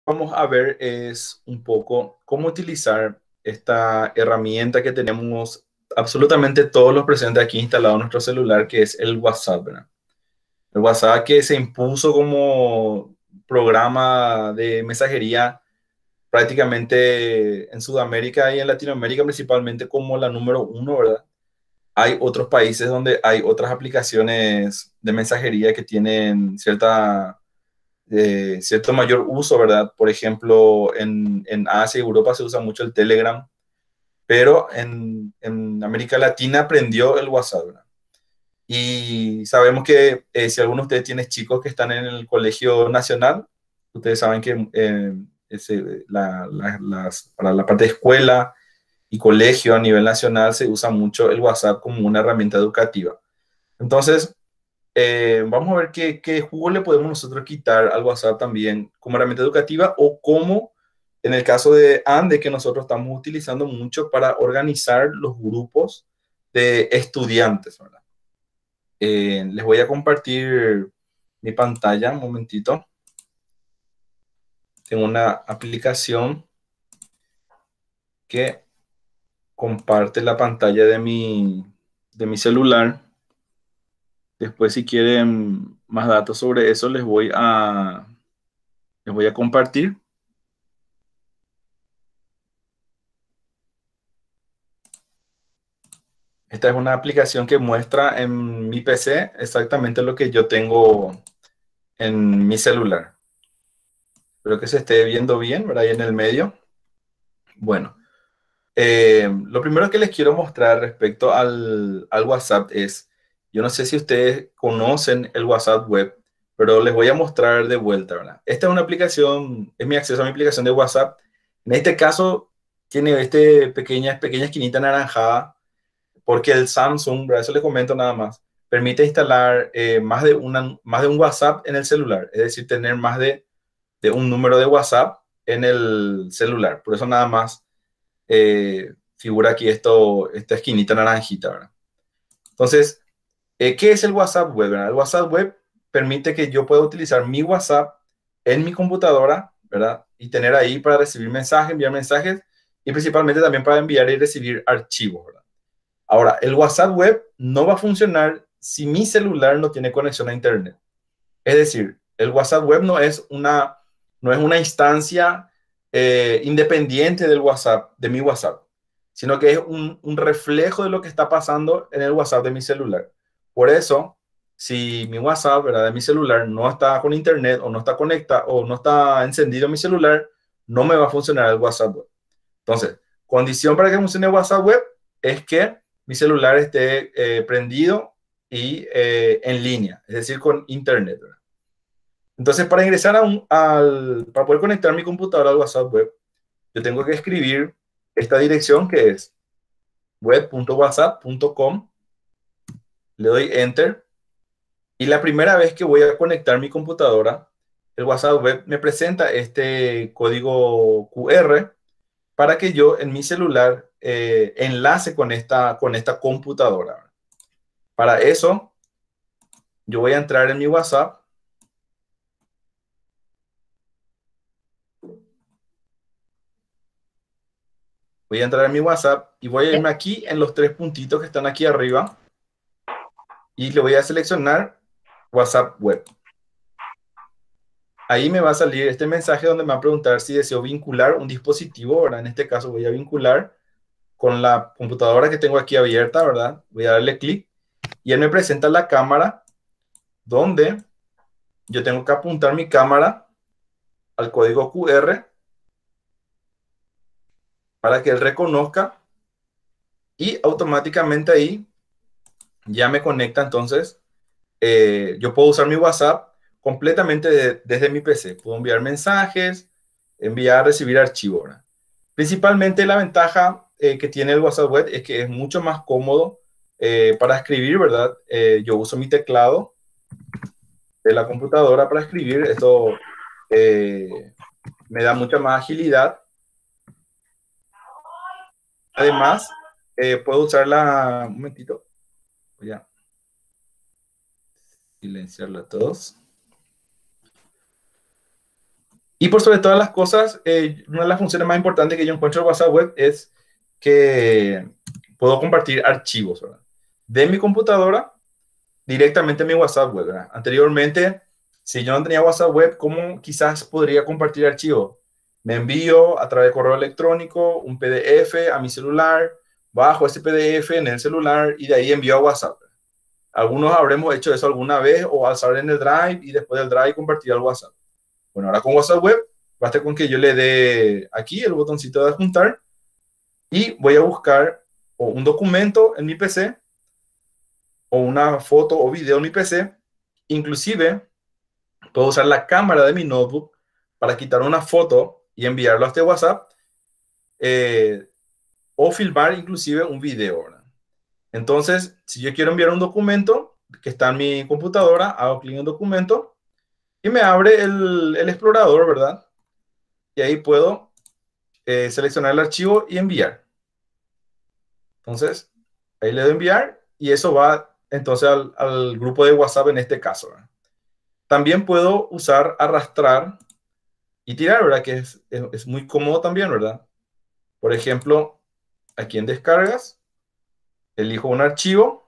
Vamos a ver es un poco cómo utilizar esta herramienta que tenemos absolutamente todos los presentes aquí instalado en nuestro celular, que es el WhatsApp, ¿verdad? El WhatsApp que se impuso como programa de mensajería prácticamente en Sudamérica y en Latinoamérica principalmente como la número uno, ¿verdad? Hay otros países donde hay otras aplicaciones de mensajería que tienen cierto mayor uso, ¿verdad? Por ejemplo, en Asia y Europa se usa mucho el Telegram, pero en América Latina aprendió el WhatsApp, ¿verdad? Y sabemos que si alguno de ustedes tiene chicos que están en el colegio nacional, ustedes saben que para la parte de escuela y colegio a nivel nacional se usa mucho el WhatsApp como una herramienta educativa. Entonces, vamos a ver qué jugo le podemos nosotros quitar al WhatsApp también como herramienta educativa o como en el caso de Ande, que nosotros estamos utilizando mucho para organizar los grupos de estudiantes, ¿verdad? Les voy a compartir mi pantalla un momentito. Tengo una aplicación que comparte la pantalla de mi celular. Después, si quieren más datos sobre eso, les voy a compartir. Esta es una aplicación que muestra en mi PC exactamente lo que yo tengo en mi celular. Espero que se esté viendo bien, ¿verdad? Ahí en el medio. Bueno, lo primero que les quiero mostrar respecto al WhatsApp es, yo no sé si ustedes conocen el WhatsApp web, pero les voy a mostrar de vuelta, ¿verdad? Esta es una aplicación, es mi acceso a mi aplicación de WhatsApp. En este caso, tiene pequeña esquinita anaranjada porque el Samsung, ¿verdad? Eso le comento nada más, permite instalar más de un WhatsApp en el celular, es decir, tener más de un número de WhatsApp en el celular. Por eso nada más figura aquí esta esquinita naranjita, ¿verdad? Entonces, ¿qué es el WhatsApp web, verdad? El WhatsApp web permite que yo pueda utilizar mi WhatsApp en mi computadora, ¿verdad? Y tener ahí para recibir mensajes, enviar mensajes y principalmente también para enviar y recibir archivos, ¿verdad? Ahora, el WhatsApp web no va a funcionar si mi celular no tiene conexión a Internet. Es decir, el WhatsApp web no es una instancia independiente del WhatsApp, de mi WhatsApp, sino que es un reflejo de lo que está pasando en el WhatsApp de mi celular. Por eso, si mi WhatsApp, ¿verdad? De mi celular no está con Internet o no está conectado o no está encendido mi celular, no me va a funcionar el WhatsApp web. Entonces, condición para que funcione WhatsApp web es que mi celular esté prendido y en línea, es decir, con internet, ¿verdad? Entonces, para ingresar para poder conectar mi computadora al WhatsApp web, yo tengo que escribir esta dirección que es web.whatsapp.com, le doy enter y la primera vez que voy a conectar mi computadora, el WhatsApp web me presenta este código QR para que yo en mi celular enlace con esta computadora. Para eso, yo voy a entrar en mi WhatsApp, voy a entrar en mi WhatsApp y voy a irme aquí en los tres puntitos que están aquí arriba y le voy a seleccionar WhatsApp Web. Ahí me va a salir este mensaje donde me va a preguntar si deseo vincular un dispositivo, ¿verdad? En este caso voy a vincular con la computadora que tengo aquí abierta, ¿verdad? Voy a darle clic y él me presenta la cámara donde yo tengo que apuntar mi cámara al código QR para que él reconozca y automáticamente ahí ya me conecta. Entonces yo puedo usar mi WhatsApp completamente desde mi PC. Puedo enviar mensajes, enviar, recibir archivos, ¿verdad? Principalmente la ventaja que tiene el WhatsApp web es que es mucho más cómodo para escribir, ¿verdad? Yo uso mi teclado de la computadora para escribir. Esto eh, me da mucha más agilidad. Además, puedo usarla, un momentito, voy a silenciarla a todos. Y por sobre todas las cosas, una de las funciones más importantes que yo encuentro en WhatsApp Web es que puedo compartir archivos, ¿verdad? De mi computadora directamente a mi WhatsApp Web, ¿verdad? Anteriormente, si yo no tenía WhatsApp Web, ¿cómo quizás podría compartir archivos? Me envío a través de correo electrónico un PDF a mi celular, bajo ese PDF en el celular y de ahí envío a WhatsApp. Algunos habremos hecho eso alguna vez o alzar en el Drive y después del Drive compartir al WhatsApp. Bueno, ahora con WhatsApp Web, basta con que yo le dé aquí el botoncito de adjuntar y voy a buscar o un documento en mi PC o una foto o video en mi PC. Inclusive, puedo usar la cámara de mi notebook para quitar una foto y enviarlo a este WhatsApp eh, o filmar inclusive un video, ¿verdad? Entonces, si yo quiero enviar un documento que está en mi computadora, hago clic en documento y me abre el explorador, ¿verdad? Y ahí puedo seleccionar el archivo y enviar. Entonces, ahí le doy enviar y eso va entonces al grupo de WhatsApp en este caso, ¿verdad? También puedo usar arrastrar y tirar, ¿verdad? Que es muy cómodo también, ¿verdad? Por ejemplo, aquí en descargas, elijo un archivo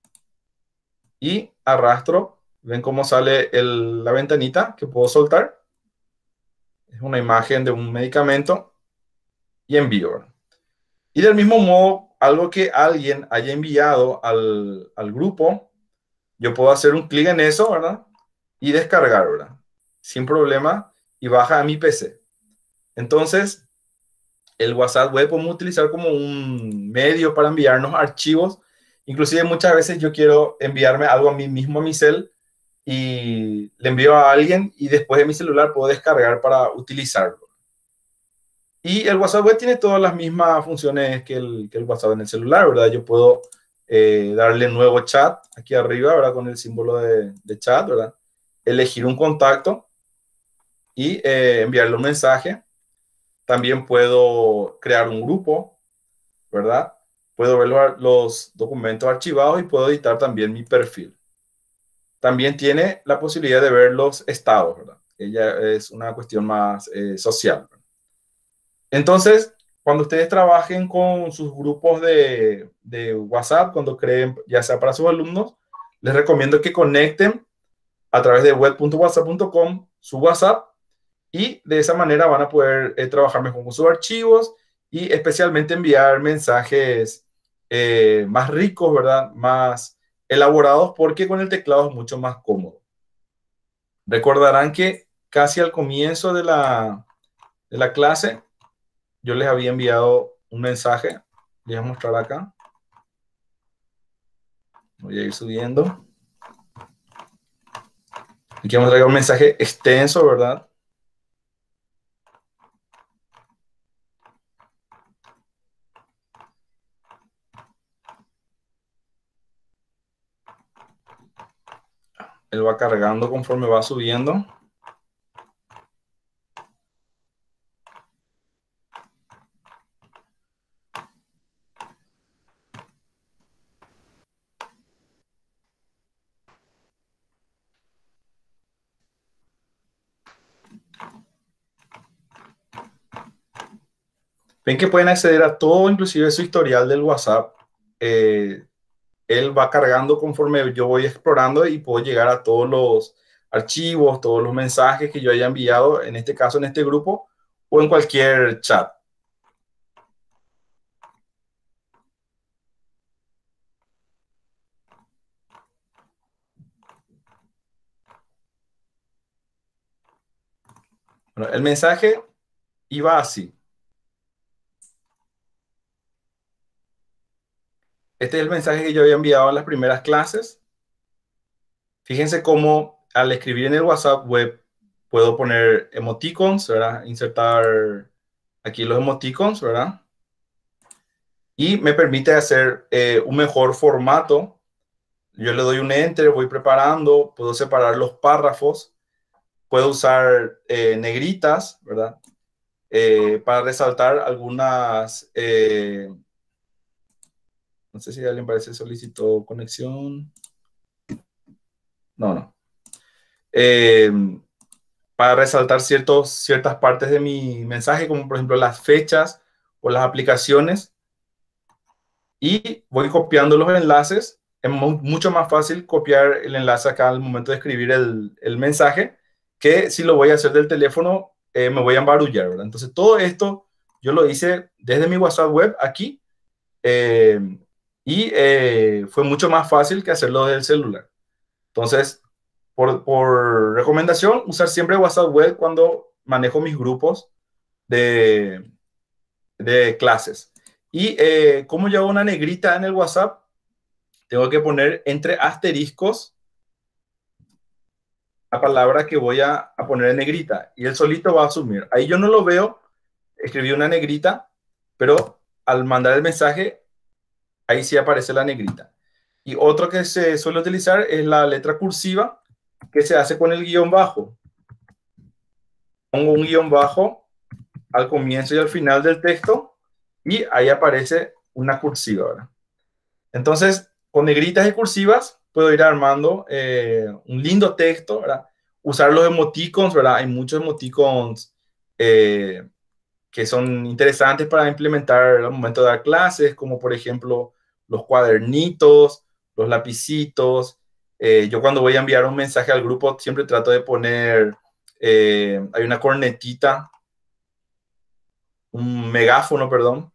y arrastro. ¿Ven cómo sale la ventanita que puedo soltar? Es una imagen de un medicamento y envío, ¿verdad? Y del mismo modo, algo que alguien haya enviado al grupo, yo puedo hacer un clic en eso, ¿verdad? Y descargar, ¿verdad? Sin problema y baja a mi PC. Entonces, el WhatsApp web podemos utilizar como un medio para enviarnos archivos. Inclusive muchas veces yo quiero enviarme algo a mí mismo a mi cel y le envío a alguien y después de mi celular puedo descargar para utilizarlo. Y el WhatsApp web tiene todas las mismas funciones que el WhatsApp en el celular, ¿verdad? Yo puedo darle nuevo chat aquí arriba, ¿verdad? Con el símbolo de chat, ¿verdad? Elegir un contacto y enviarle un mensaje. También puedo crear un grupo, ¿verdad? Puedo ver los documentos archivados y puedo editar también mi perfil. También tiene la posibilidad de ver los estados, ¿verdad? Ella es una cuestión más social, ¿verdad? Entonces, cuando ustedes trabajen con sus grupos de WhatsApp, cuando creen, ya sea para sus alumnos, les recomiendo que conecten a través de web.whatsapp.com su WhatsApp y de esa manera van a poder trabajar mejor con sus archivos y especialmente enviar mensajes más ricos, ¿verdad? Más elaborados porque con el teclado es mucho más cómodo. Recordarán que casi al comienzo de la clase yo les había enviado un mensaje. Les voy a mostrar acá. Voy a ir subiendo. Aquí vamos a traer un mensaje extenso, ¿verdad? Él va cargando conforme va subiendo. Ven que pueden acceder a todo, inclusive su historial del WhatsApp. Eh, Él va cargando conforme yo voy explorando y puedo llegar a todos los archivos, todos los mensajes que yo haya enviado, en este caso en este grupo o en cualquier chat. Bueno, el mensaje iba así. Este es el mensaje que yo había enviado en las primeras clases. Fíjense cómo al escribir en el WhatsApp web puedo poner emoticons, ¿verdad? Insertar aquí los emoticons, ¿verdad? Y me permite hacer un mejor formato. Yo le doy un enter, voy preparando, puedo separar los párrafos, puedo usar negritas, ¿verdad? Para resaltar algunas, no sé si alguien parece solicitó conexión. No, no. Eh, para resaltar ciertas partes de mi mensaje, como por ejemplo las fechas o las aplicaciones, y voy copiando los enlaces. Es mucho más fácil copiar el enlace acá al momento de escribir el mensaje que si lo voy a hacer del teléfono, me voy a embarullar, ¿verdad? Entonces todo esto yo lo hice desde mi WhatsApp web aquí, eh, y fue mucho más fácil que hacerlo desde el celular. Entonces, por recomendación, usar siempre WhatsApp web cuando manejo mis grupos de, de clases. Y como yo hago una negrita en el WhatsApp, tengo que poner entre asteriscos la palabra que voy a poner en negrita y él solito va a asumir. Ahí yo no lo veo, escribí una negrita, pero al mandar el mensaje, ahí sí aparece la negrita. Y otro que se suele utilizar es la letra cursiva que se hace con el guión bajo. Pongo un guión bajo al comienzo y al final del texto y ahí aparece una cursiva, ¿verdad? Entonces, con negritas y cursivas puedo ir armando un lindo texto, ¿verdad? Usar los emoticons, ¿verdad? Hay muchos emoticons eh, que son interesantes para implementar al momento de dar clases, como por ejemplo los cuadernitos, los lapicitos. Yo cuando voy a enviar un mensaje al grupo siempre trato de poner, hay una cornetita, un megáfono, perdón,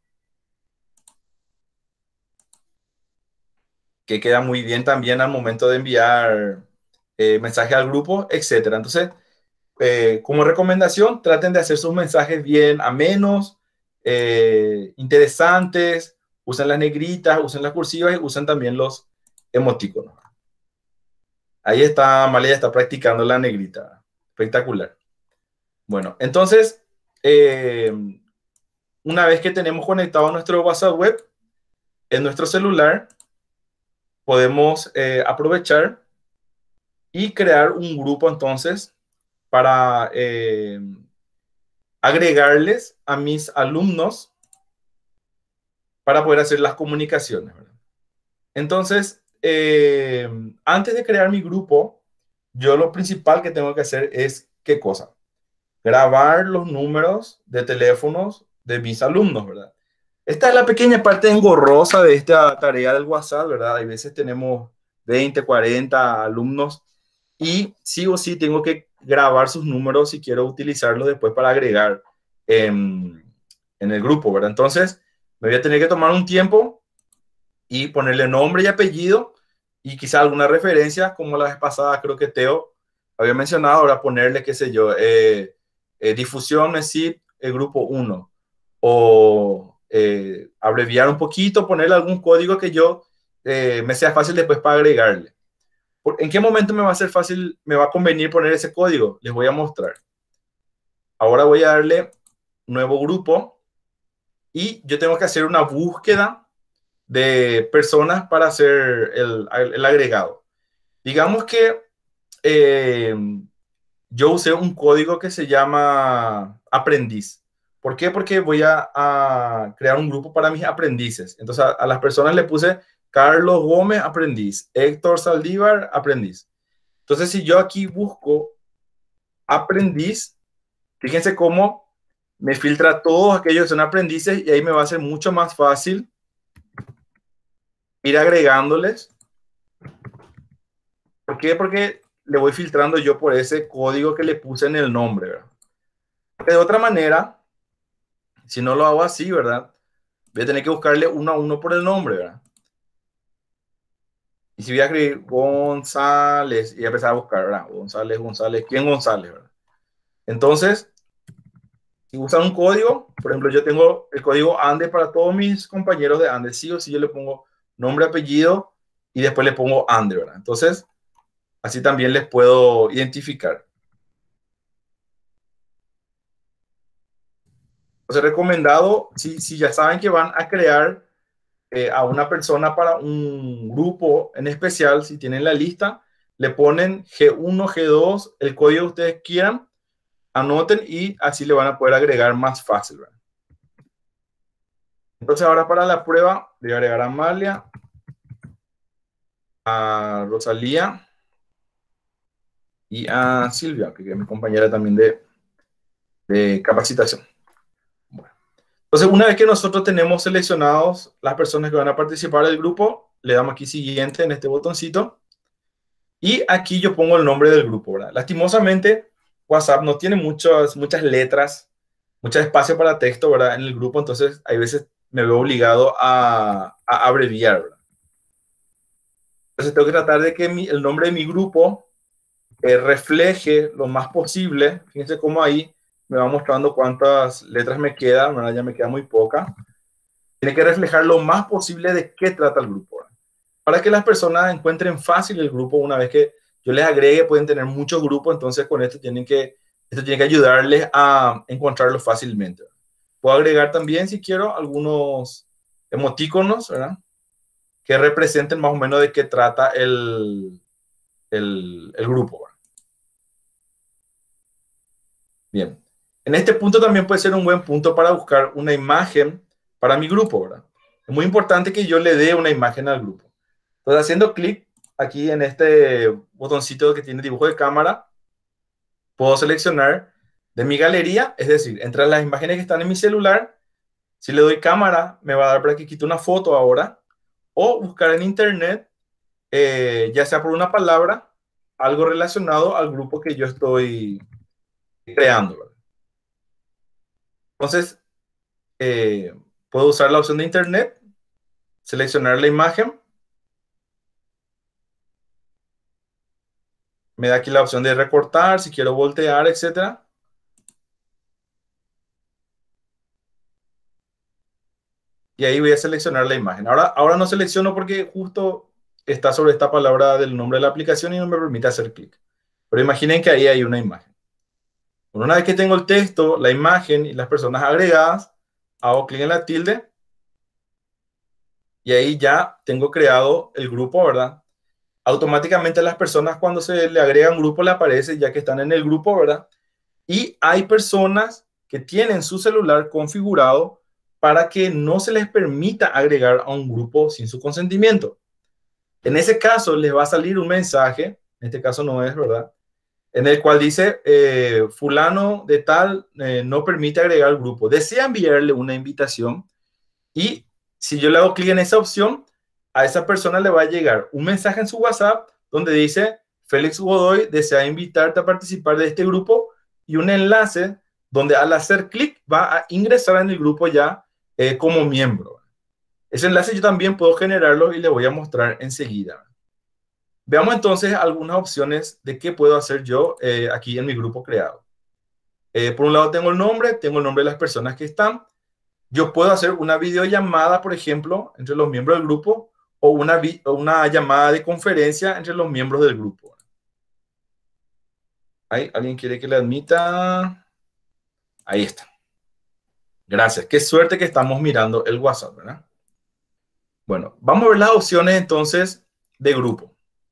que queda muy bien también al momento de enviar mensaje al grupo, etcétera. Entonces, como recomendación, traten de hacer sus mensajes bien amenos, interesantes, usen las negritas, usen las cursivas y usen también los emoticonos. Ahí está, Amalia está practicando la negrita. Espectacular. Bueno, entonces, eh, una vez que tenemos conectado nuestro WhatsApp web en nuestro celular, podemos aprovechar y crear un grupo entonces para agregarles a mis alumnos para poder hacer las comunicaciones, ¿verdad? Entonces, antes de crear mi grupo, yo lo principal que tengo que hacer es, ¿qué cosa? Grabar los números de teléfonos de mis alumnos, ¿verdad? Esta es la pequeña parte engorrosa de esta tarea del WhatsApp, ¿verdad? Hay veces tenemos 20, 40 alumnos y sí o sí tengo que grabar sus números si quiero utilizarlos después para agregar en el grupo, ¿verdad? Entonces, me voy a tener que tomar un tiempo y ponerle nombre y apellido y quizá alguna referencia, como la vez pasada creo que Teo había mencionado, ahora ponerle, qué sé yo, difusión SIP, el grupo uno o abreviar un poquito, ponerle algún código que yo me sea fácil después para agregarle. ¿En qué momento me va a ser fácil, me va a convenir poner ese código? Les voy a mostrar. Ahora voy a darle nuevo grupo y yo tengo que hacer una búsqueda de personas para hacer el agregado. Digamos que eh, yo usé un código que se llama aprendiz. ¿Por qué? Porque voy a crear un grupo para mis aprendices. Entonces a las personas le puse Carlos Gómez, aprendiz, Héctor Saldívar, aprendiz. Entonces si yo aquí busco aprendiz, fíjense cómo me filtra todos aquellos que son aprendices y ahí me va a ser mucho más fácil ir agregándoles. ¿Por qué? Porque le voy filtrando yo por ese código que le puse en el nombre, ¿verdad? De otra manera, si no lo hago así, ¿verdad? Voy a tener que buscarle uno a uno por el nombre, ¿verdad? Y si voy a escribir González y empezar a buscar, ¿verdad? González, González, ¿quién González, ¿verdad? Entonces, si usan un código, por ejemplo, yo tengo el código ANDE para todos mis compañeros de ANDE, sí o sí yo le pongo nombre, apellido y después le pongo ANDE, ¿verdad? Entonces, así también les puedo identificar. Entonces, recomendado, si ya saben que van a crear a una persona para un grupo en especial, si tienen la lista, le ponen G1, G2, el código que ustedes quieran, anoten y así le van a poder agregar más fácil, ¿verdad? Entonces ahora para la prueba, voy a agregar a Amalia, a Rosalía, y a Silvia, que es mi compañera también de capacitación. Bueno. Entonces, una vez que nosotros tenemos seleccionados las personas que van a participar del grupo, le damos aquí siguiente en este botoncito y aquí yo pongo el nombre del grupo, ¿verdad? Lastimosamente, WhatsApp no tiene muchas letras, mucho espacio para texto, ¿verdad? En el grupo, entonces hay veces me veo obligado a abreviar, ¿verdad? Entonces tengo que tratar de que el nombre de mi grupo refleje lo más posible. Fíjense cómo ahí me va mostrando cuántas letras me quedan, ¿verdad? Ya me queda muy poca. Tiene que reflejar lo más posible de qué trata el grupo, ¿verdad? Para que las personas encuentren fácil el grupo. Una vez que yo les agregue, pueden tener muchos grupos, entonces con esto tiene que ayudarles a encontrarlo fácilmente. Puedo agregar también, si quiero, algunos emoticonos, ¿verdad? Que representen más o menos de qué trata el grupo, ¿verdad? Bien. En este punto también puede ser un buen punto para buscar una imagen para mi grupo, ¿verdad? Es muy importante que yo le dé una imagen al grupo. Entonces, haciendo clic aquí en este botoncito que tiene dibujo de cámara, puedo seleccionar de mi galería, es decir, entre las imágenes que están en mi celular, si le doy cámara, me va a dar para que quite una foto ahora, o buscar en internet, ya sea por una palabra, algo relacionado al grupo que yo estoy creando, ¿verdad? Entonces, eh, puedo usar la opción de internet, seleccionar la imagen, me da aquí la opción de recortar, si quiero voltear, etcétera. Y ahí voy a seleccionar la imagen. Ahora no selecciono porque justo está sobre esta palabra del nombre de la aplicación y no me permite hacer clic. Pero imaginen que ahí hay una imagen. Bueno, una vez que tengo el texto, la imagen y las personas agregadas, hago clic en la tilde y ahí ya tengo creado el grupo, ¿verdad? Automáticamente las personas cuando se le agrega un grupo le aparece ya que están en el grupo, ¿verdad? Y hay personas que tienen su celular configurado para que no se les permita agregar a un grupo sin su consentimiento. En ese caso, les va a salir un mensaje, en este caso no es, ¿verdad? En el cual dice, fulano de tal no permite agregar al grupo. Desea enviarle una invitación y si yo le hago clic en esa opción, a esa persona le va a llegar un mensaje en su WhatsApp donde dice, Félix Godoy desea invitarte a participar de este grupo y un enlace donde al hacer clic va a ingresar en el grupo ya como miembro. Ese enlace yo también puedo generarlo y le voy a mostrar enseguida. Veamos entonces algunas opciones de qué puedo hacer yo aquí en mi grupo creado. Por un lado tengo el nombre de las personas que están. Yo puedo hacer una videollamada, por ejemplo, entre los miembros del grupo o una llamada de conferencia entre los miembros del grupo. ¿Alguien quiere que le admita? Ahí está. Gracias. Qué suerte que estamos mirando el WhatsApp, ¿verdad? Bueno, vamos a ver las opciones entonces de grupo.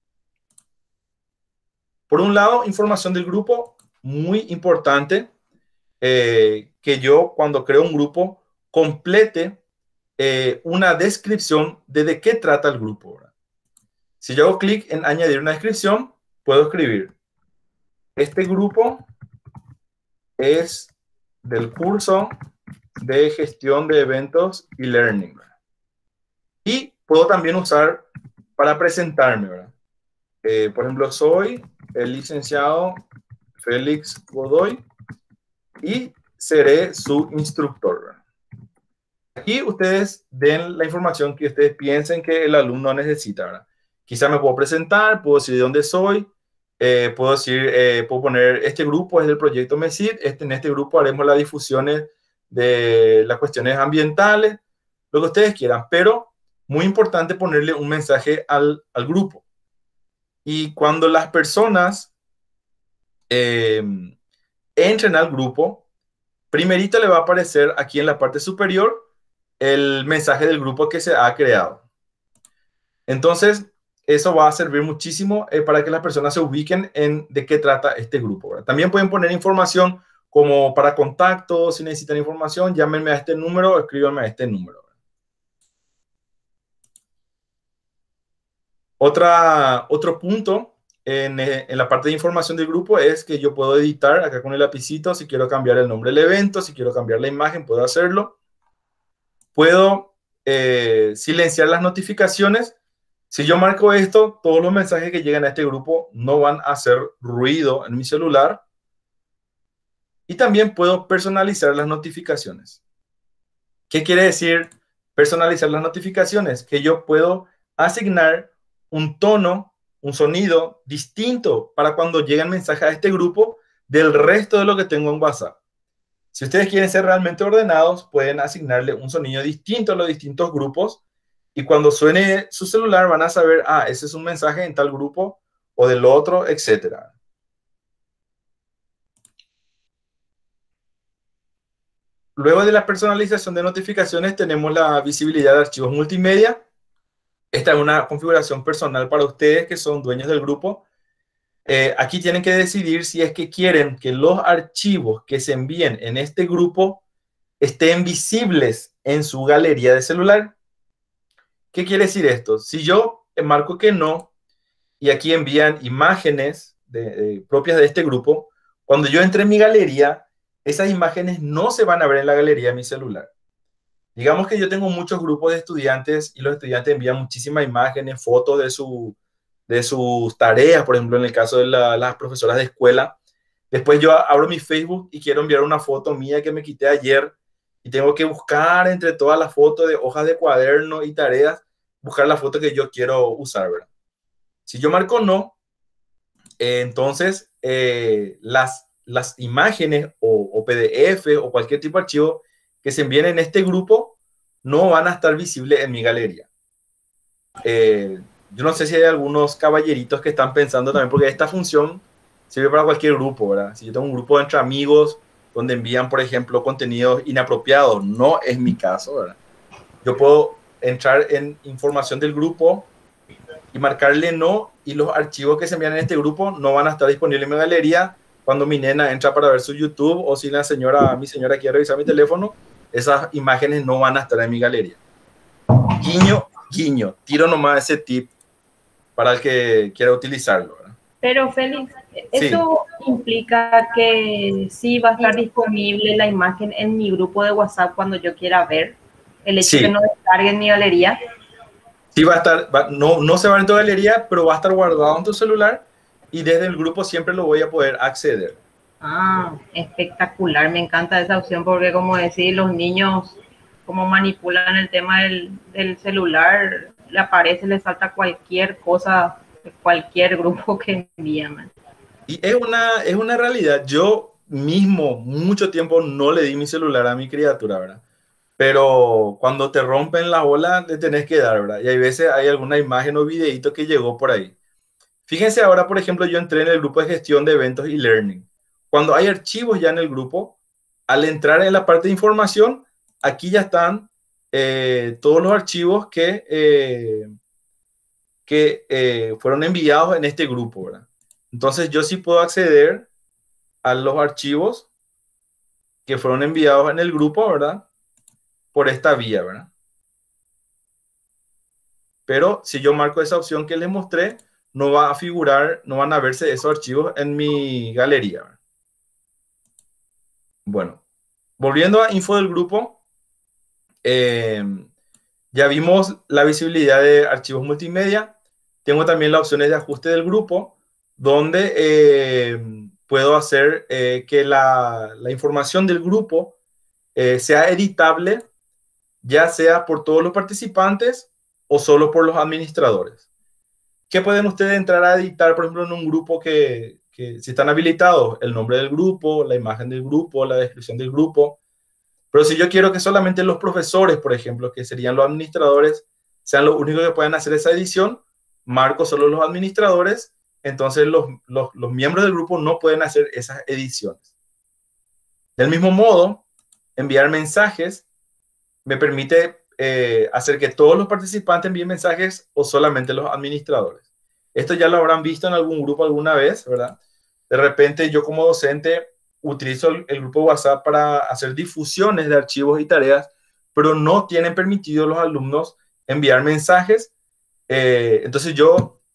Por un lado, información del grupo, muy importante, que yo cuando creo un grupo complete una descripción de qué trata el grupo, ¿verdad? Si yo hago clic en añadir una descripción, puedo escribir, este grupo es del curso de gestión de eventos y learning, ¿verdad? Y puedo también usar para presentarme, ¿verdad? Por ejemplo, soy el licenciado Félix Godoy y seré su instructor, ¿verdad? Aquí ustedes den la información que ustedes piensen que el alumno necesita, ¿verdad? Quizá me puedo presentar, puedo decir de dónde soy, puedo decir, puedo poner, este grupo es del proyecto MESID, en este grupo haremos las difusiones de las cuestiones ambientales, lo que ustedes quieran, pero muy importante ponerle un mensaje al grupo. Y cuando las personas eh, entren al grupo, primerito le va a aparecer aquí en la parte superior el mensaje del grupo que se ha creado. Entonces, eso va a servir muchísimo para que las personas se ubiquen en de qué trata este grupo, ¿verdad? También pueden poner información como para contacto, si necesitan información, llámenme a este número o escríbanme a este número. Otro punto en la parte de información del grupo es que yo puedo editar acá con el lapicito, si quiero cambiar el nombre del evento, si quiero cambiar la imagen, puedo hacerlo. Puedo silenciar las notificaciones. Si yo marco esto, todos los mensajes que llegan a este grupo no van a hacer ruido en mi celular. Y también puedo personalizar las notificaciones. ¿Qué quiere decir personalizar las notificaciones? Que yo puedo asignar un tono, un sonido distinto para cuando llegan mensajes a este grupo del resto de lo que tengo en WhatsApp. Si ustedes quieren ser realmente ordenados, pueden asignarle un sonido distinto a los distintos grupos y cuando suene su celular van a saber, ah, ese es un mensaje en tal grupo o del otro, etcétera. Luego de la personalización de notificaciones tenemos la visibilidad de archivos multimedia. Esta es una configuración personal para ustedes que son dueños del grupo. Aquí tienen que decidir si es que quieren que los archivos que se envíen en este grupo estén visibles en su galería de celular. ¿Qué quiere decir esto? Si yo marco que no y aquí envían imágenes propias de este grupo, cuando yo entre en mi galería, esas imágenes no se van a ver en la galería de mi celular. Digamos que yo tengo muchos grupos de estudiantes y los estudiantes envían muchísimas imágenes, fotos de sus tareas, por ejemplo, en el caso de las profesoras de escuela. Después yo abro mi Facebook y quiero enviar una foto mía que me quité ayer y tengo que buscar entre todas las fotos de hojas de cuaderno y tareas, buscar la foto que yo quiero usar, ¿verdad? Si yo marco no, entonces las imágenes o PDF o cualquier tipo de archivo que se envíen en este grupo no van a estar visibles en mi galería. Yo no sé si hay algunos caballeritos que están pensando también, porque esta función sirve para cualquier grupo, ¿verdad? Si yo tengo un grupo entre amigos donde envían, por ejemplo, contenidos inapropiados, no es mi caso, ¿verdad? Yo puedo entrar en información del grupo y marcarle no, y los archivos que se envían en este grupo no van a estar disponibles en mi galería cuando mi nena entra para ver su YouTube o si mi señora quiere revisar mi teléfono, esas imágenes no van a estar en mi galería. Guiño, guiño, tiro nomás ese tip para el que quiera utilizarlo, ¿verdad? Pero Félix, Sí. ¿eso implica que sí va a estar disponible la imagen en mi grupo de WhatsApp cuando yo quiera ver? El hecho Sí. que no descargue en mi galería. Sí va a estar, no se va en tu galería, pero va a estar guardado en tu celular y desde el grupo siempre lo voy a poder acceder. Ah, espectacular, me encanta esa opción porque como decís, los niños como manipulan el tema del celular, le aparece, le salta cualquier cosa, cualquier grupo que envían. Y es una realidad. Yo mismo mucho tiempo no le di mi celular a mi criatura, ¿verdad? Pero cuando te rompen la bola, le tenés que dar, ¿verdad? Y hay veces hay alguna imagen o videíto que llegó por ahí. Fíjense ahora, por ejemplo, yo entré en el grupo de gestión de eventos y learning. Cuando hay archivos ya en el grupo, al entrar en la parte de información, aquí ya están todos los archivos que fueron enviados en este grupo, ¿verdad? Entonces yo sí puedo acceder a los archivos que fueron enviados en el grupo, ¿verdad? Por esta vía, ¿verdad? Pero si yo marco esa opción que les mostré, no va a figurar, no van a verse esos archivos en mi galería, ¿verdad? Bueno, volviendo a info del grupo, ya vimos la visibilidad de archivos multimedia. Tengo también las opciones de ajuste del grupo, donde puedo hacer que la información del grupo sea editable, ya sea por todos los participantes o solo por los administradores. ¿Qué pueden ustedes entrar a editar, por ejemplo, en un grupo que si están habilitados? El nombre del grupo, la imagen del grupo, la descripción del grupo. Pero si yo quiero que solamente los profesores, por ejemplo, que serían los administradores, sean los únicos que puedan hacer esa edición, marco solo los administradores, entonces los miembros del grupo no pueden hacer esas ediciones. Del mismo modo, enviar mensajes me permite hacer que todos los participantes envíen mensajes o solamente los administradores. Esto ya lo habrán visto en algún grupo alguna vez, ¿verdad? De repente yo como docente utilizo el grupo WhatsApp para hacer difusiones de archivos y tareas, pero no tienen permitido los alumnos enviar mensajes. Entonces yo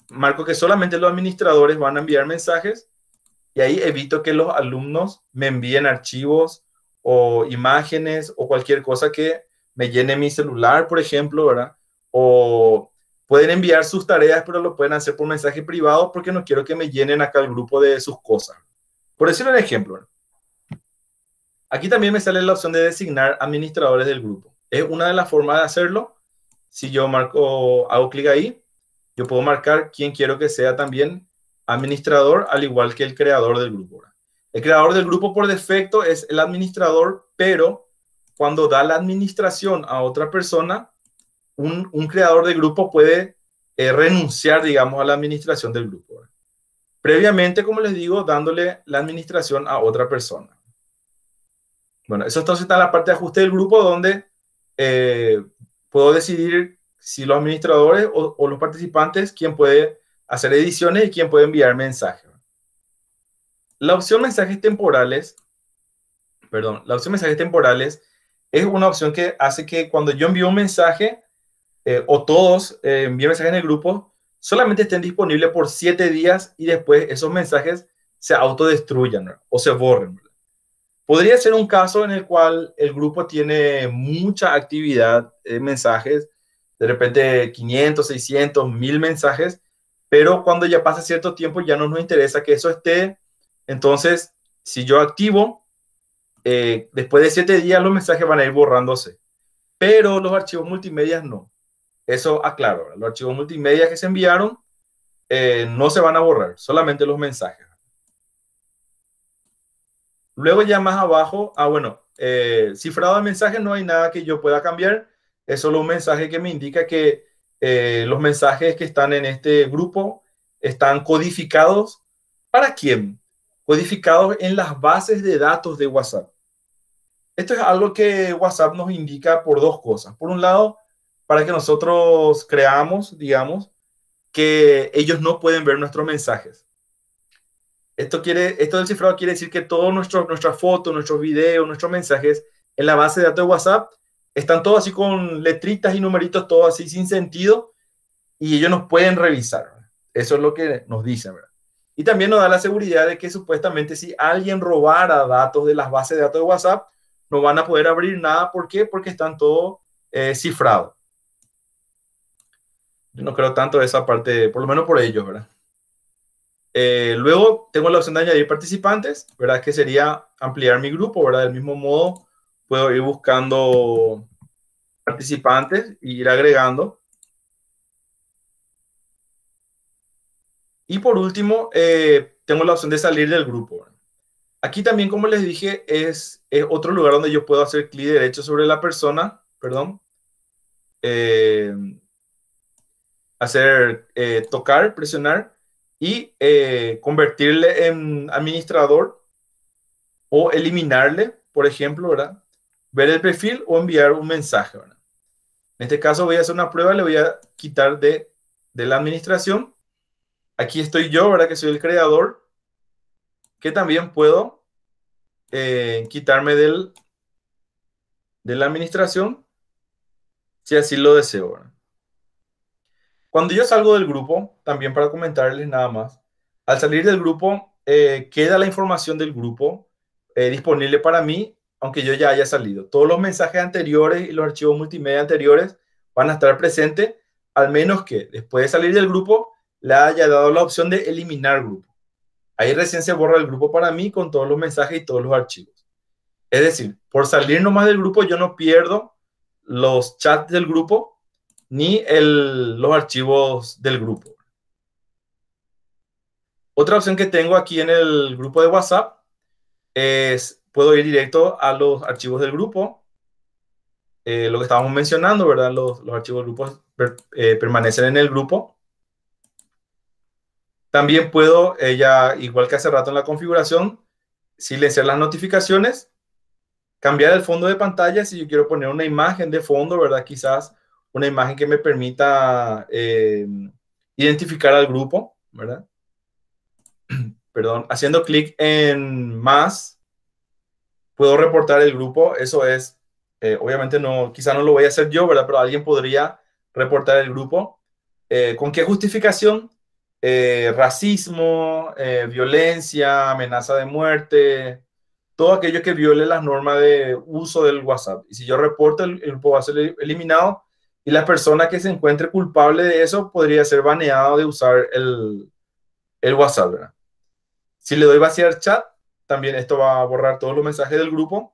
marco que solamente los administradores van a enviar mensajes y ahí evito que los alumnos me envíen archivos o imágenes o cualquier cosa que me llene mi celular, por ejemplo, ¿verdad? O pueden enviar sus tareas, pero lo pueden hacer por mensaje privado porque no quiero que me llenen acá el grupo de sus cosas. Por decir un ejemplo, ¿verdad? Aquí también me sale la opción de designar administradores del grupo. Es una de las formas de hacerlo. Si yo marco, hago clic ahí, yo puedo marcar quién quiero que sea también administrador, al igual que el creador del grupo. El creador del grupo por defecto es el administrador, pero cuando da la administración a otra persona, un creador de grupo puede renunciar, digamos, a la administración del grupo. Previamente, como les digo, dándole la administración a otra persona. Bueno, eso entonces está en la parte de ajuste del grupo donde puedo decidir si los administradores o los participantes, quién puede hacer ediciones y quién puede enviar mensajes. La opción mensajes temporales, la opción mensajes temporales es una opción que hace que cuando yo envío un mensaje o todos envíen mensajes en el grupo, solamente estén disponibles por 7 días y después esos mensajes se autodestruyan, ¿no? O se borren, ¿verdad? Podría ser un caso en el cual el grupo tiene mucha actividad en mensajes, de repente 500, 600, 1000 mensajes, pero cuando ya pasa cierto tiempo ya no nos interesa que eso esté. Entonces, si yo activo, después de 7 días los mensajes van a ir borrándose, pero los archivos multimedia no. Eso aclaro, ¿verdad? Los archivos multimedia que se enviaron no se van a borrar, solamente los mensajes. Luego ya más abajo, cifrado de mensajes no hay nada que yo pueda cambiar. Es solo un mensaje que me indica que los mensajes que están en este grupo están codificados. ¿Para quién? Codificados en las bases de datos de WhatsApp. Esto es algo que WhatsApp nos indica por dos cosas. Por un lado, para que nosotros creamos, digamos, que ellos no pueden ver nuestros mensajes. Esto del cifrado quiere decir que todas nuestras fotos, nuestros videos, nuestros mensajes en la base de datos de WhatsApp están todos así con letritas y numeritos, todo así sin sentido, y ellos nos pueden revisar, ¿verdad? Eso es lo que nos dicen, ¿verdad? Y también nos da la seguridad de que supuestamente si alguien robara datos de las bases de datos de WhatsApp, no van a poder abrir nada. ¿Por qué? Porque están todos cifrados. Yo no creo tanto de esa parte, por lo menos por ellos, ¿verdad? Luego tengo la opción de añadir participantes, ¿verdad? Que sería ampliar mi grupo, ¿verdad? Del mismo modo, puedo ir buscando participantes e ir agregando. Y por último, tengo la opción de salir del grupo, ¿verdad? Aquí también, como les dije, es otro lugar donde yo puedo hacer clic derecho sobre la persona, perdón. Tocar, presionar y convertirle en administrador o eliminarle, por ejemplo, ¿verdad? Ver el perfil o enviar un mensaje, ¿verdad? En este caso voy a hacer una prueba, le voy a quitar de la administración. Aquí estoy yo, ¿verdad? Que soy el creador, que también puedo quitarme de la administración si así lo deseo, ¿verdad? Cuando yo salgo del grupo, también para comentarles nada más, al salir del grupo queda la información del grupo disponible para mí, aunque yo ya haya salido. Todos los mensajes anteriores y los archivos multimedia anteriores van a estar presentes, al menos que después de salir del grupo le haya dado la opción de eliminar grupo. Ahí recién se borra el grupo para mí con todos los mensajes y todos los archivos. Es decir, por salir nomás del grupo yo no pierdo los chats del grupo ni los archivos del grupo. Otra opción que tengo aquí en el grupo de WhatsApp es, puedo ir directo a los archivos del grupo. Lo que estábamos mencionando, ¿verdad? Los archivos del grupo permanecen en el grupo. También puedo, ya igual que hace rato en la configuración, silenciar las notificaciones, cambiar el fondo de pantalla si yo quiero poner una imagen de fondo, ¿verdad? Quizás una imagen que me permita identificar al grupo, ¿verdad? Perdón, haciendo clic en más, puedo reportar el grupo. Eso es, obviamente no, quizá no lo voy a hacer yo, ¿verdad? Pero alguien podría reportar el grupo. ¿Con qué justificación? racismo, violencia, amenaza de muerte, todo aquello que viole las normas de uso del WhatsApp. Y si yo reporto, el grupo va a ser eliminado y la persona que se encuentre culpable de eso podría ser baneado de usar el WhatsApp, ¿verdad? Si le doy vaciar chat, también esto va a borrar todos los mensajes del grupo.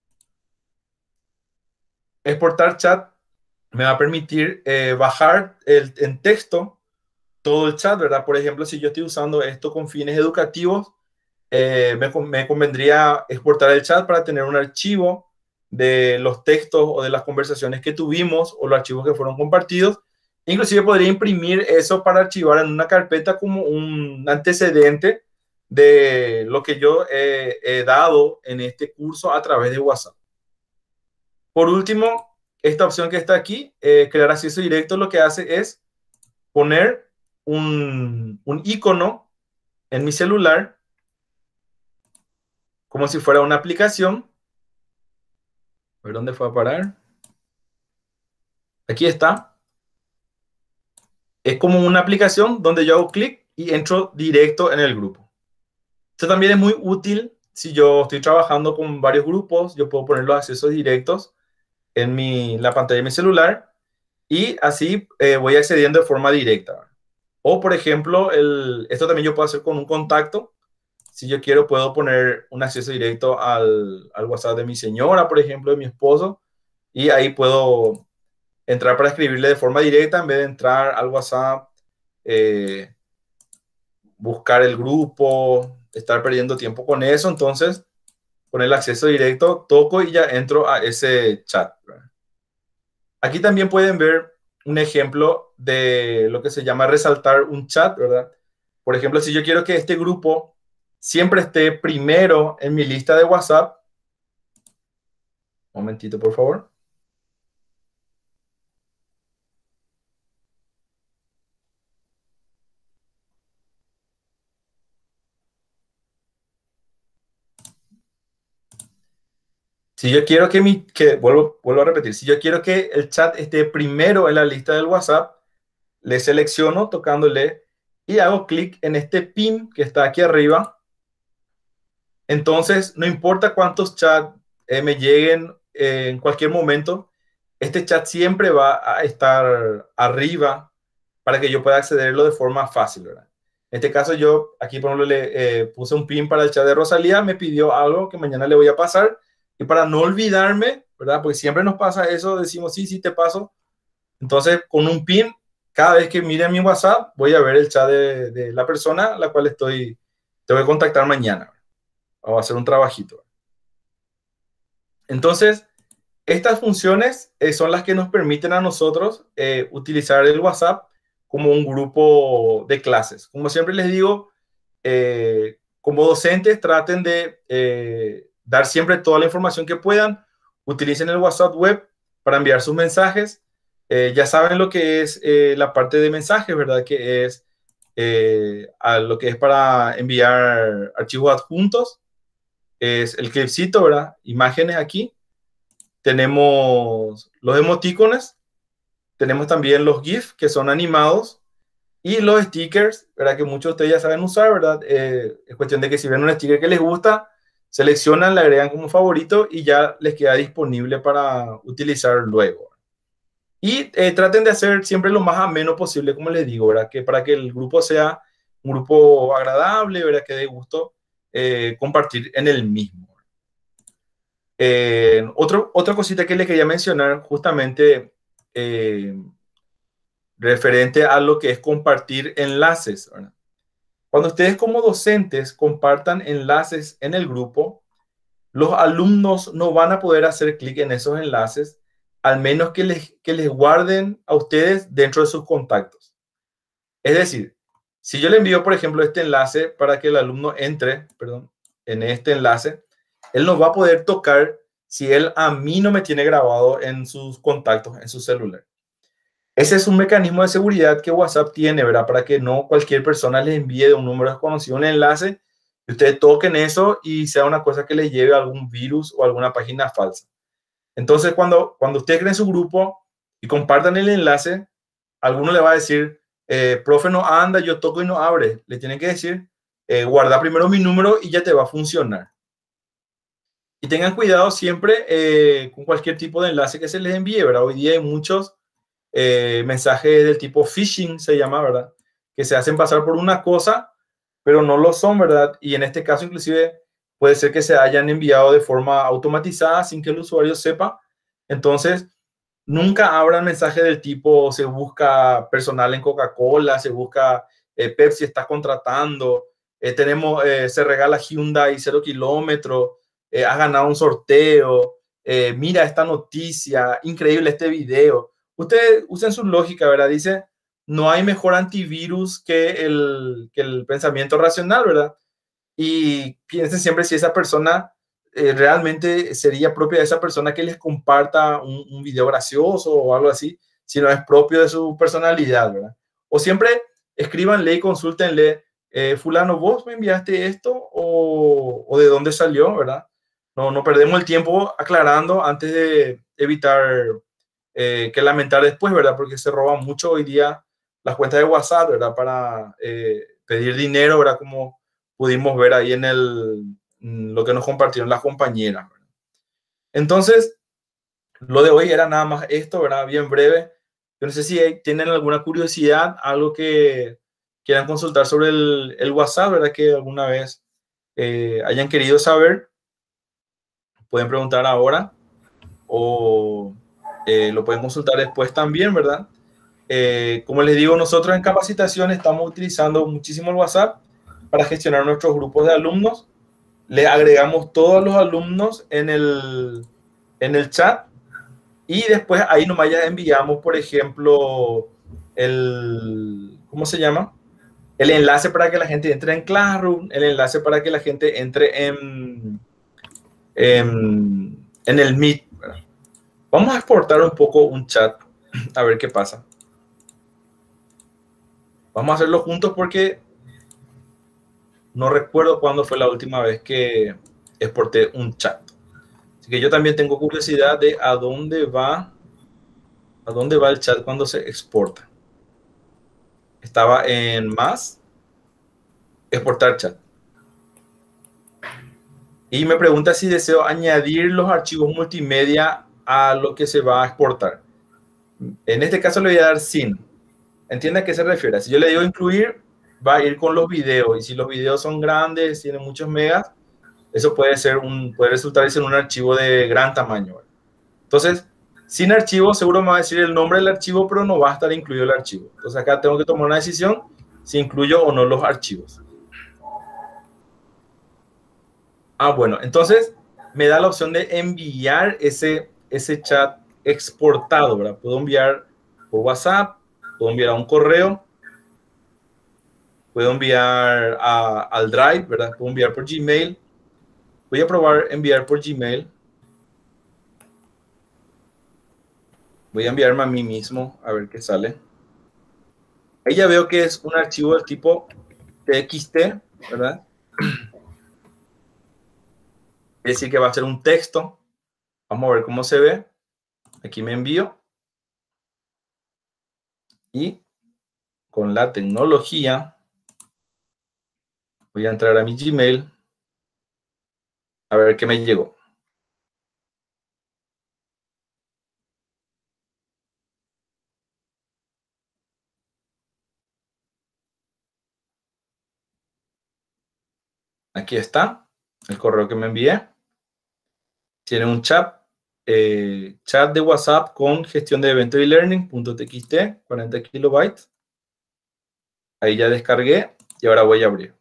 Exportar chat me va a permitir bajar en texto todo el chat, ¿verdad? Por ejemplo, si yo estoy usando esto con fines educativos, me convendría exportar el chat para tener un archivo de los textos o de las conversaciones que tuvimos o los archivos que fueron compartidos. Inclusive podría imprimir eso para archivar en una carpeta como un antecedente de lo que yo he dado en este curso a través de WhatsApp. Por último, esta opción que está aquí, crear acceso directo, lo que hace es poner un icono en mi celular como si fuera una aplicación. A ver dónde fue a parar. Aquí está. Es como una aplicación donde yo hago clic y entro directo en el grupo. Esto también es muy útil si yo estoy trabajando con varios grupos. Yo puedo poner los accesos directos en la pantalla de mi celular y así voy accediendo de forma directa. O, por ejemplo, esto también yo puedo hacer con un contacto. Si yo quiero, puedo poner un acceso directo al WhatsApp de mi señora, por ejemplo, de mi esposo, y ahí puedo entrar para escribirle de forma directa en vez de entrar al WhatsApp, eh, buscar el grupo, estar perdiendo tiempo con eso. Entonces, con el acceso directo, toco y ya entro a ese chat. Aquí también pueden ver un ejemplo de lo que se llama resaltar un chat, ¿verdad? Por ejemplo, si yo quiero que este grupo siempre esté primero en mi lista de WhatsApp, un momentito, por favor. Si yo quiero vuelvo a repetir, si yo quiero que el chat esté primero en la lista del WhatsApp, le selecciono tocándole y hago clic en este pin que está aquí arriba. Entonces, no importa cuántos chats me lleguen en cualquier momento, este chat siempre va a estar arriba para que yo pueda accederlo de forma fácil, ¿verdad? En este caso, yo aquí, por ejemplo, le puse un pin para el chat de Rosalía, me pidió algo que mañana le voy a pasar, y para no olvidarme, ¿verdad? Porque siempre nos pasa eso, decimos, sí, sí, te paso. Entonces, con un pin, cada vez que mire mi WhatsApp, voy a ver el chat de la persona a la cual te voy a contactar mañana. Vamos a hacer un trabajito. Entonces, estas funciones son las que nos permiten a nosotros utilizar el WhatsApp como un grupo de clases. Como siempre les digo, como docentes traten de dar siempre toda la información que puedan. Utilicen el WhatsApp web para enviar sus mensajes. Ya saben lo que es la parte de mensajes, ¿verdad? Que es a lo que es para enviar archivos adjuntos. Es el clipcito, ¿verdad? Imágenes aquí. Tenemos los emoticones. Tenemos también los GIF, que son animados. Y los stickers, ¿verdad? Que muchos de ustedes ya saben usar, ¿verdad? Es cuestión de que si ven un sticker que les gusta, seleccionan, le agregan como favorito y ya les queda disponible para utilizar luego. Y traten de hacer siempre lo más ameno posible, como les digo, ¿verdad? Que para que el grupo sea un grupo agradable, ¿verdad? Que dé gusto compartir en el mismo. Otra cosita que les quería mencionar justamente referente a lo que es compartir enlaces, ¿verdad? Cuando ustedes como docentes compartan enlaces en el grupo, los alumnos no van a poder hacer clic en esos enlaces, al menos que les guarden a ustedes dentro de sus contactos. Es decir, si yo le envío, por ejemplo, este enlace para que el alumno entre, perdón, en este enlace, él no va a poder tocar si él a mí no me tiene grabado en sus contactos, en su celular. Ese es un mecanismo de seguridad que WhatsApp tiene, ¿verdad? Para que no cualquier persona les envíe de un número desconocido un enlace, y ustedes toquen eso y sea una cosa que les lleve a algún virus o alguna página falsa. Entonces, cuando ustedes creen su grupo y compartan el enlace, alguno le va a decir, profe no anda, yo toco y no abre. Le tienen que decir, guarda primero mi número y ya te va a funcionar. Y tengan cuidado siempre con cualquier tipo de enlace que se les envíe, ¿verdad? Hoy día hay muchos mensajes del tipo phishing, se llama, ¿verdad? Que se hacen pasar por una cosa, pero no lo son, ¿verdad? Y en este caso, inclusive, puede ser que se hayan enviado de forma automatizada sin que el usuario sepa. Entonces, nunca abran mensajes del tipo, se busca personal en Coca-Cola, se busca Pepsi está contratando, se regala Hyundai 0 kilómetros, has ganado un sorteo, mira esta noticia, increíble este video. Ustedes usen su lógica, ¿verdad? Dice, no hay mejor antivirus que el pensamiento racional, ¿verdad? Y piensen siempre si esa persona realmente sería propia de esa persona que les comparta un video gracioso o algo así, si no es propio de su personalidad, ¿verdad? O siempre escríbanle y consúltenle, fulano, ¿vos me enviaste esto o de dónde salió, ¿verdad? No perdemos el tiempo aclarando antes de evitar que lamentar después, ¿verdad? Porque se roban mucho hoy día las cuentas de WhatsApp, ¿verdad? Para pedir dinero, ¿verdad? Como pudimos ver ahí en lo que nos compartieron las compañeras, ¿verdad? Entonces, lo de hoy era nada más esto, ¿verdad? Bien breve. Yo no sé si tienen alguna curiosidad, algo que quieran consultar sobre el WhatsApp, ¿verdad? Que alguna vez hayan querido saber, pueden preguntar ahora o lo pueden consultar después también, ¿verdad? Como les digo, nosotros en capacitación estamos utilizando muchísimo el WhatsApp para gestionar nuestros grupos de alumnos. Le agregamos todos los alumnos en el chat y después ahí nomás ya enviamos, por ejemplo, ¿cómo se llama? El enlace para que la gente entre en Classroom, el enlace para que la gente entre en el Meet, ¿verdad? Vamos a exportar un poco un chat, a ver qué pasa. Vamos a hacerlo juntos porque no recuerdo cuándo fue la última vez que exporté un chat. Así que yo también tengo curiosidad de a dónde va el chat cuando se exporta. Estaba en más, exportar chat. Y me pregunta si deseo añadir los archivos multimedia a lo que se va a exportar. En este caso le voy a dar sin. ¿Entiende a qué se refiere? Si yo le digo incluir, va a ir con los videos. Y si los videos son grandes, tienen muchos megas, eso puede resultar en un archivo de gran tamaño. Entonces, sin archivo, seguro me va a decir el nombre del archivo, pero no va a estar incluido el archivo. Entonces acá tengo que tomar una decisión si incluyo o no los archivos. Bueno, entonces me da la opción de enviar ese chat exportado, ¿verdad? Puedo enviar por WhatsApp, puedo enviar a un correo, puedo enviar al Drive, ¿verdad? Puedo enviar por Gmail. Voy a probar enviar por Gmail. Voy a enviarme a mí mismo a ver qué sale. Ahí ya veo que es un archivo del tipo TXT, ¿verdad? Es decir, que va a ser un texto. Vamos a ver cómo se ve. Aquí me envío. Y con la tecnología voy a entrar a mi Gmail a ver qué me llegó. Aquí está el correo que me envié. Tiene un chat de WhatsApp con gestión de evento y learning.txt, 40 kilobytes. Ahí ya descargué y ahora voy a abrir.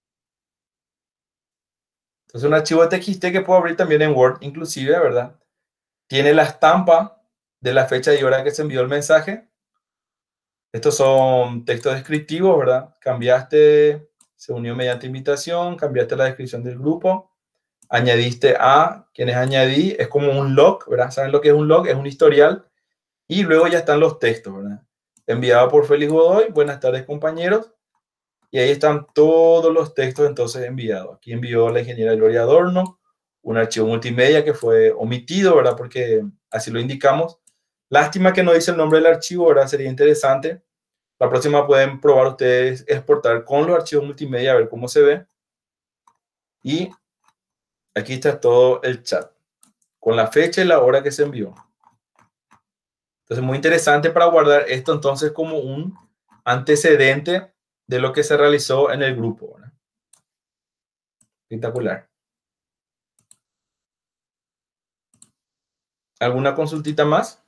Entonces un archivo de TXT que puedo abrir también en Word, inclusive, ¿verdad? Tiene la estampa de la fecha y hora que se envió el mensaje. Estos son textos descriptivos, ¿verdad? Cambiaste, se unió mediante invitación, cambiaste la descripción del grupo, añadiste a quienes añadí, es como un log, ¿verdad? ¿Saben lo que es un log? Es un historial. Y luego ya están los textos, ¿verdad? Enviado por Félix Godoy, buenas tardes compañeros. Y ahí están todos los textos entonces enviados. Aquí envió la ingeniera Gloria Adorno un archivo multimedia que fue omitido, ¿verdad? Porque así lo indicamos. Lástima que no dice el nombre del archivo, ¿verdad? Sería interesante La próxima pueden probar ustedes exportar con los archivos multimedia a ver cómo se ve. Y aquí está todo el chat, con la fecha y la hora que se envió. Entonces, muy interesante para guardar esto entonces como un antecedente de lo que se realizó en el grupo, ¿verdad? Espectacular. ¿Alguna consultita más?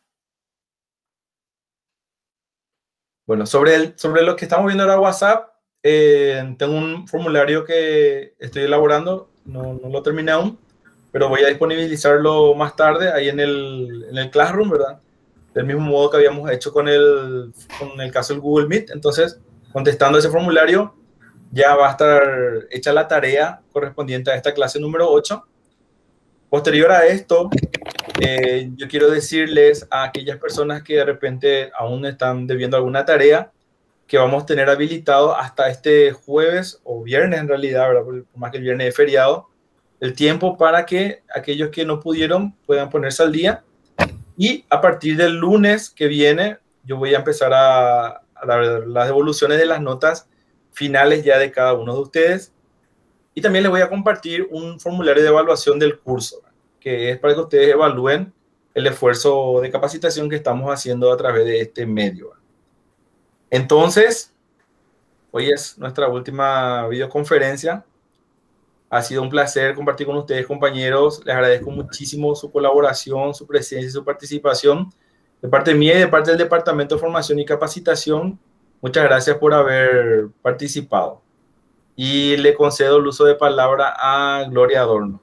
Bueno, sobre lo que estamos viendo ahora WhatsApp, tengo un formulario que estoy elaborando, no lo terminé aún, pero voy a disponibilizarlo más tarde ahí en el Classroom, ¿verdad? Del mismo modo que habíamos hecho con el caso del Google Meet. Entonces, contestando ese formulario, ya va a estar hecha la tarea correspondiente a esta clase número 8. Posterior a esto, yo quiero decirles a aquellas personas que de repente aún están debiendo alguna tarea, que vamos a tener habilitado hasta este jueves o viernes en realidad, ¿verdad? Por más que el viernes es feriado, el tiempo para que aquellos que no pudieron puedan ponerse al día. Y a partir del lunes que viene, yo voy a empezar a dar las devoluciones de las notas finales ya de cada uno de ustedes. Y también les voy a compartir un formulario de evaluación del curso, que es para que ustedes evalúen el esfuerzo de capacitación que estamos haciendo a través de este medio. Entonces, hoy es nuestra última videoconferencia. Ha sido un placer compartir con ustedes, compañeros. Les agradezco muchísimo su colaboración, su presencia y su participación. De parte mía y de parte del Departamento de Formación y Capacitación, muchas gracias por haber participado. Y le concedo el uso de palabra a Gloria Adorno.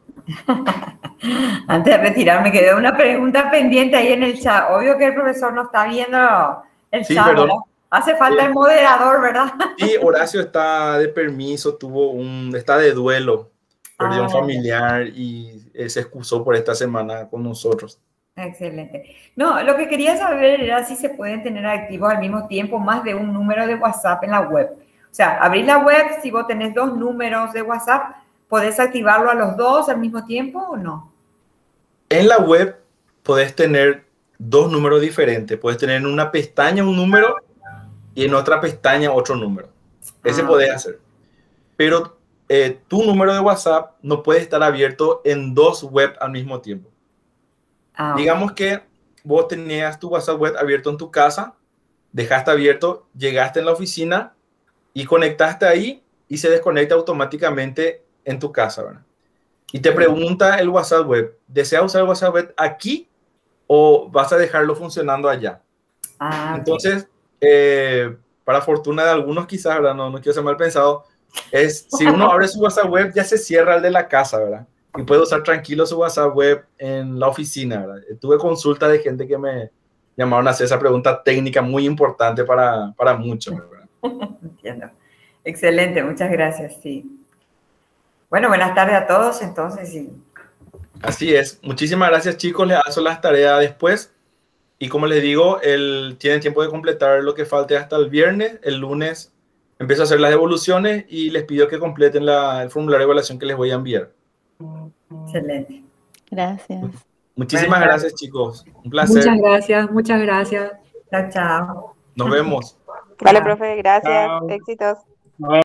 Antes de retirarme, quedó una pregunta pendiente ahí en el chat. Obvio que el profesor no está viendo el chat, perdón. ¿verdad? Hace falta el moderador, ¿verdad? Sí, Horacio está de permiso, está de duelo, perdió un familiar y se excusó por esta semana con nosotros. Excelente. No, lo que quería saber era si se pueden tener activos al mismo tiempo más de un número de WhatsApp en la web. O sea, abrir la web, si vos tenés 2 números de WhatsApp, ¿podés activarlo a los 2 al mismo tiempo o no? En la web podés tener 2 números diferentes. Puedes tener en una pestaña un número y en otra pestaña otro número. Ese podés hacer. Pero tu número de WhatsApp no puede estar abierto en 2 web al mismo tiempo. Digamos que vos tenías tu WhatsApp web abierto en tu casa, dejaste abierto, llegaste en la oficina y conectaste ahí y se desconecta automáticamente en tu casa, ¿verdad? Y te pregunta el WhatsApp web, ¿deseas usar el WhatsApp web aquí o vas a dejarlo funcionando allá? Entonces, para fortuna de algunos quizás, ¿verdad? No quiero ser mal pensado, si uno abre su WhatsApp web ya se cierra el de la casa, ¿verdad? Y puede usar tranquilo su WhatsApp web en la oficina, ¿verdad? Tuve consulta de gente que me llamaron a hacer esa pregunta técnica muy importante para muchos, ¿verdad? Entiendo. Excelente, muchas gracias, sí. Bueno, buenas tardes a todos, entonces. Sí. Así es. Muchísimas gracias, chicos. Les hago las tareas después. Y como les digo, tienen tiempo de completar lo que falte hasta el viernes. El lunes empiezo a hacer las devoluciones y les pido que completen el formulario de evaluación que les voy a enviar. Excelente. Gracias. Muchísimas gracias, chicos. Un placer. Muchas gracias, muchas gracias. Chao, chao. Nos vemos. Vale, profe, gracias. Chao. Éxitos.